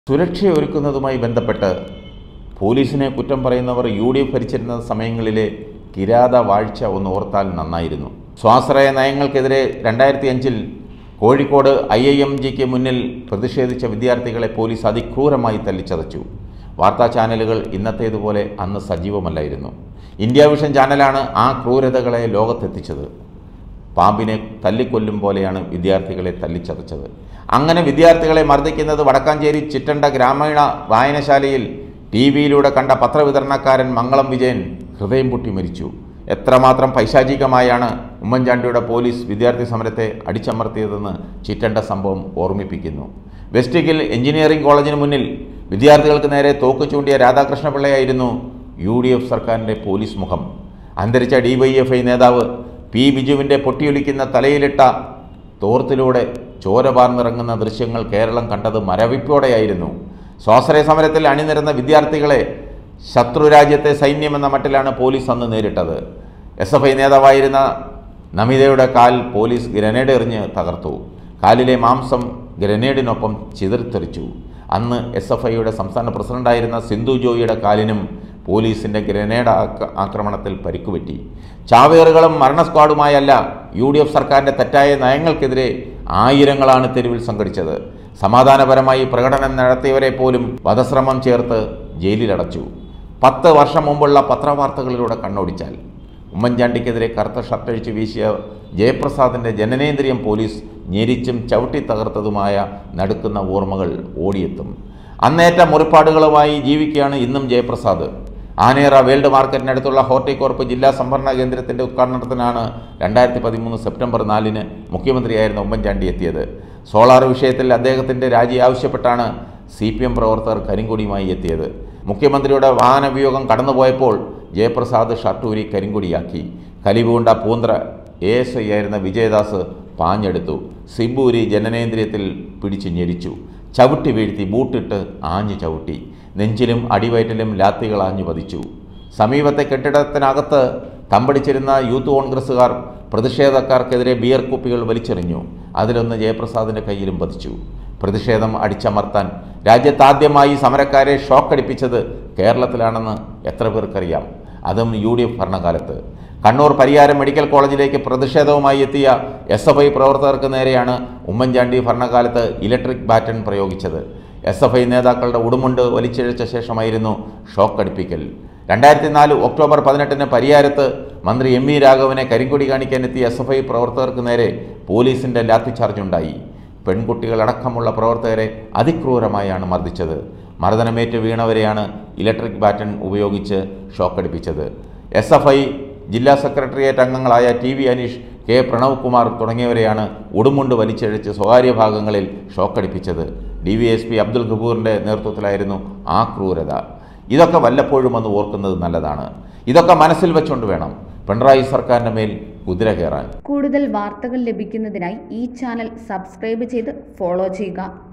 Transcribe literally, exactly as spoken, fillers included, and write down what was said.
സുരക്ഷയൊരുക്കുന്നതുമായി ബന്ധപ്പെട്ട് പോലീസിനെ കുറ്റം പറയുന്നവർ യു ഡി എഫ് ഭരിച്ചിരുന്ന സമയങ്ങളിലെ കിരാത വാഴ്ച ഒന്ന് ഓർത്താൽ നന്നായിരുന്നു. സ്വാശ്രയ നയങ്ങൾക്കെതിരെ രണ്ടായിരത്തി അഞ്ചിൽ കോഴിക്കോട് ഐ ഐ എം ജിക്ക് മുന്നിൽ പ്രതിഷേധിച്ച വിദ്യാർത്ഥികളെ പോലീസ് അതിക്രൂരമായി തല്ലിച്ചതച്ചു. വാർത്താ ചാനലുകൾ ഇന്നത്തേതുപോലെ അന്ന് സജീവമല്ലായിരുന്നു. ഇന്ത്യ വിഷൻ ചാനലാണ് ആ ക്രൂരതകളെ ലോകത്തെത്തിച്ചത്. പാമ്പിനെ തല്ലിക്കൊല്ലും പോലെയാണ് വിദ്യാർത്ഥികളെ തല്ലിച്ചതച്ചത്. അങ്ങനെ വിദ്യാർത്ഥികളെ മർദ്ദിക്കുന്നത് വടക്കാഞ്ചേരി ചിറ്റണ്ട ഗ്രാമീണ വായനശാലയിൽ ടി വിയിലൂടെ കണ്ട പത്രവിതരണക്കാരൻ മംഗളം വിജയൻ ഹൃദയം പൊട്ടി മരിച്ചു. എത്രമാത്രം പൈശാചികമായാണ് ഉമ്മൻചാണ്ടിയുടെ പോലീസ് വിദ്യാർത്ഥി സമരത്തെ അടിച്ചമർത്തിയതെന്ന് ചിറ്റണ്ട സംഭവം ഓർമ്മിപ്പിക്കുന്നു. വെസ്റ്റ് ഹിൽ എഞ്ചിനീയറിംഗ് കോളേജിന് മുന്നിൽ വിദ്യാർത്ഥികൾക്ക് നേരെ തോക്ക് ചൂണ്ടിയ രാധാകൃഷ്ണപിള്ളയായിരുന്നു യു ഡി എഫ് സർക്കാരിൻ്റെ പോലീസ് മുഖം. അന്തരിച്ച ഡി വൈ എഫ് ഐ നേതാവ് പി ബിജുവിൻ്റെ പൊട്ടിയൊലിക്കുന്ന തലയിലിട്ട തോർത്തിലൂടെ ചോര പാർന്നിറങ്ങുന്ന ദൃശ്യങ്ങൾ കേരളം കണ്ടത് മരവിപ്പോടെയായിരുന്നു. സ്വാശ്രയ സമരത്തിൽ അണിനിരന്ന വിദ്യാർത്ഥികളെ ശത്രുരാജ്യത്തെ സൈന്യമെന്ന മട്ടിലാണ് പോലീസ് അന്ന് നേരിട്ടത്. എസ് എഫ് ഐ നേതാവായിരുന്ന നമിതയുടെ കാൽ പോലീസ് ഗ്രനേഡ് എറിഞ്ഞ് തകർത്തു. കാലിലെ മാംസം ഗ്രനേഡിനൊപ്പം ചിതറിത്തെറിച്ചു. അന്ന് എസ് എഫ് ഐയുടെ സംസ്ഥാന പ്രസിഡന്റായിരുന്ന സിന്ധു ജോയിയുടെ കാലിനും പോലീസിൻ്റെ ഗ്രനേഡ് ആക്രമണത്തിൽ പരിക്കുപറ്റി. ചാവേറുകളും മരണ സ്ക്വാഡുമായല്ല യു ഡി എഫ് സർക്കാരിൻ്റെ തെറ്റായ നയങ്ങൾക്കെതിരെ ആയിരങ്ങളാണ് തെരുവിൽ സംഘടിച്ചത്. സമാധാനപരമായി പ്രകടനം നടത്തിയവരെ പോലും വധശ്രമം ചേർത്ത് ജയിലിലടച്ചു. പത്ത് വർഷം മുമ്പുള്ള പത്രവാർത്തകളിലൂടെ കണ്ണോടിച്ചാൽ ഉമ്മൻചാണ്ടിക്കെതിരെ കറുത്ത ഷർട്ടഴിച്ച് വീശിയ ജയപ്രസാദിൻ്റെ ജനനേന്ദ്രിയം പോലീസ് ഞെരിച്ചും ചവിട്ടി തകർത്തതുമായ നടുക്കുന്ന ഓർമ്മകൾ ഓടിയെത്തും. അന്നേറ്റ മുറിപ്പാടുകളുമായി ജീവിക്കുകയാണ് ഇന്നും ജയപ്രസാദ്. ആനേറ വേൾഡ് മാർക്കറ്റിനടുത്തുള്ള ഹോർട്ടികോർപ്പ് ജില്ലാ സംഭരണ കേന്ദ്രത്തിൻ്റെ ഉദ്ഘാടനത്തിനാണ് രണ്ടായിരത്തി പതിമൂന്ന് സെപ്റ്റംബർ നാലിന് മുഖ്യമന്ത്രിയായിരുന്ന ഉമ്മൻചാണ്ടി എത്തിയത്. സോളാർ വിഷയത്തിൽ അദ്ദേഹത്തിൻ്റെ രാജി ആവശ്യപ്പെട്ടാണ് സി പി എം പ്രവർത്തകർ കരിങ്കൊടിയുമായി എത്തിയത്. മുഖ്യമന്ത്രിയുടെ വാഹനവ്യൂഹം കടന്നുപോയപ്പോൾ ജയപ്രസാദ് ഷർട്ടൂരി കരിങ്കൊടിയാക്കി. കലിപൂണ്ട പൂന്ത്ര എ എസ് ഐ ആയിരുന്ന വിജയദാസ് പാഞ്ഞെടുത്തു. സിബൂരി ജനനേന്ദ്രിയത്തിൽ പിടിച്ചു ഞെരിച്ചു. ചവിട്ടി വീഴ്ത്തി ബൂട്ടിട്ട് ആഞ്ഞു ചവിട്ടി. നെഞ്ചിലും അടിവയറ്റിലും ലാത്തികൾ ആഞ്ഞു പതിച്ചു. സമീപത്തെ കെട്ടിടത്തിനകത്ത് തമ്പടിച്ചിരുന്ന യൂത്ത് കോൺഗ്രസ്സുകാർ പ്രതിഷേധക്കാർക്കെതിരെ ബിയർ കുപ്പികൾ വലിച്ചെറിഞ്ഞു. അതിലൊന്ന് ജയപ്രസാദിൻ്റെ കയ്യിലും പതിച്ചു. പ്രതിഷേധം അടിച്ചമർത്താൻ രാജ്യത്താദ്യമായി സമരക്കാരെ ഷോക്കടിപ്പിച്ചത് കേരളത്തിലാണെന്ന് എത്ര പേർക്കറിയാം? അതും യു ഡി എഫ് ഭരണകാലത്ത്. കണ്ണൂർ പരിയാരം മെഡിക്കൽ കോളേജിലേക്ക് പ്രതിഷേധവുമായി എത്തിയ എസ് എഫ് ഐ പ്രവർത്തകർക്ക് നേരെയാണ് ഉമ്മൻചാണ്ടി ഭരണകാലത്ത് ഇലക്ട്രിക് ബാറ്റൺ പ്രയോഗിച്ചത്. എസ് എഫ് ഐ നേതാക്കളുടെ ഉടുമുണ്ട് വലിച്ചിഴച്ച ശേഷമായിരുന്നു ഷോക്കടിപ്പിക്കൽ. രണ്ടായിരത്തി നാല് ഒക്ടോബർ പതിനെട്ടിന് പരിയാരത്ത് മന്ത്രി എം വി രാഘവനെ കരിങ്കൊടി കാണിക്കാനെത്തിയ എസ് എഫ് ഐ പ്രവർത്തകർക്ക് നേരെ പോലീസിൻ്റെ ലാത്തിച്ചാർജുണ്ടായി. പെൺകുട്ടികളടക്കമുള്ള പ്രവർത്തകരെ അതിക്രൂരമായാണ് മർദ്ദിച്ചത്. മർദ്ദനമേറ്റ് വീണവരെയാണ് ഇലക്ട്രിക് ബാറ്റൺ ഉപയോഗിച്ച് ഷോക്കടിപ്പിച്ചത്. എസ് എഫ് ഐ ജില്ലാ സെക്രട്ടേറിയറ്റ് അംഗങ്ങളായ T V Aneesh, K Pranav Kumar തുടങ്ങിയവരെയാണ് ഉടുമുണ്ട് വലിച്ചഴിച്ച് സ്വകാര്യ ഭാഗങ്ങളിൽ ഷോക്കടിപ്പിച്ചത്. D V S P Abdul ഗഫൂറിൻ്റെ നേതൃത്വത്തിലായിരുന്നു ആ ക്രൂരത. ഇതൊക്കെ വല്ലപ്പോഴും ഒന്ന് ഓർക്കുന്നത് നല്ലതാണ്. ഇതൊക്കെ മനസ്സിൽ വെച്ചുകൊണ്ട് വേണം പിണറായി സർക്കാരിൻ്റെ മേൽ കുതിര കയറാൻ. കൂടുതൽ വാർത്തകൾ ലഭിക്കുന്നതിനായി ഈ ചാനൽ സബ്സ്ക്രൈബ് ചെയ്ത് ഫോളോ ചെയ്യുക.